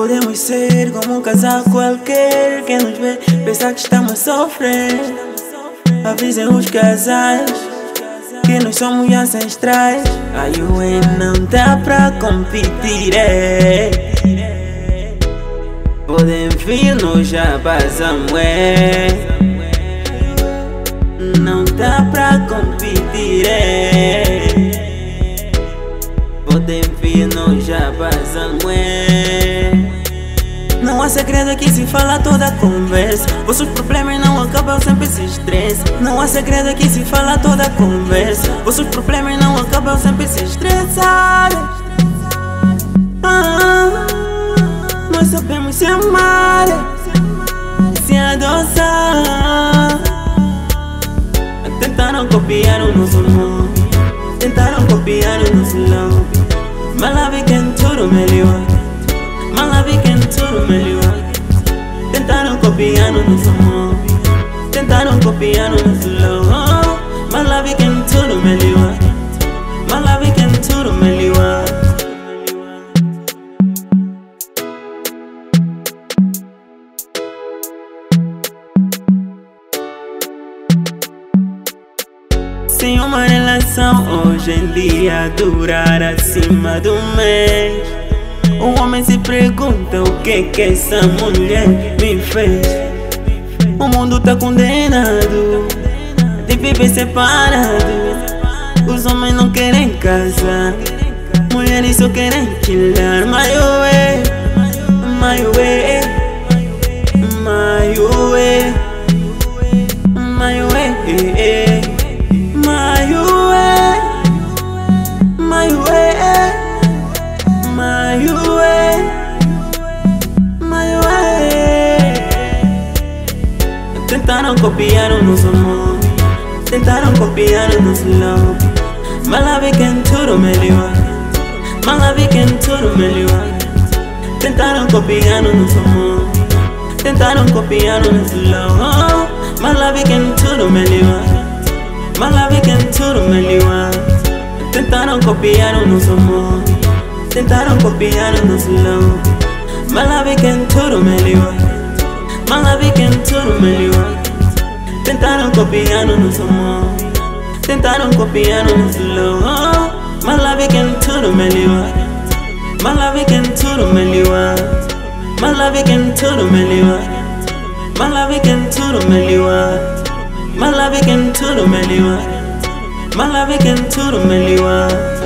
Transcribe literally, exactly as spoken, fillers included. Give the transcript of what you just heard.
Podemos ser como um casal qualquer. Quem nos vê pensa que estamos a sofrer. Avisem os casais que nós somos ancestrais. A U E não dá pra competir, é. Podem vir, nós já passamos, é. Não dá pra competir, é. Podem vir, nós já passamos, é. Não há segredo aqui se fala toda a conversa. Vossos problemas não acabam, sempre se estressa. Não há segredo aqui se fala toda a conversa. Vossos problemas não acabam, sempre se estressar. Ah, nós sabemos se amar, se adoçar. Tentaram copiar o nosso amor, tentaram copiar o nosso love. Mas lá vi quem tudo melhor, mas lá vi quem tudo melhor. Tentaram copiar o nosso amor, tentaram copiar o nosso love. Mas lá vi quem tudo melhor, mas lá vi quem tudo melhor. Sem uma relação hoje em dia durar acima do mês, o homem se pergunta o que que essa mulher me fez. O mundo tá condenado de viver separado. Os homens não querem casar, mulheres só querem chilar. My way, my way, my way, my way. My way, my way, my way. Tentaram copiar o nosso amor, tentaram copiar o nosso love. Mas lá vi quem tudo melhor, mas lá vi quem tudo melhor. Tentaram copiar o nosso amor, tentaram copiar o nosso love. Mas lá vi quem tudo melhor, mas lá vi quem tudo melhor. Tentaram copiar o nosso amor, tentaram copiar o nosso love. Mas lá vi quem tudo melhor, mas lá vi quem tudo melhor. Tentaram copiar o nosso amor, tentaram copiar o nosso love. Mas lá vi quem tudo melhor, mas lá vi quem tudo melhor. Mas lá vi quem tudo melhor, mas lá vi quem tudo melhor. Mas lá vi quem tudo melhor, mas lá vi quem tudo melhor.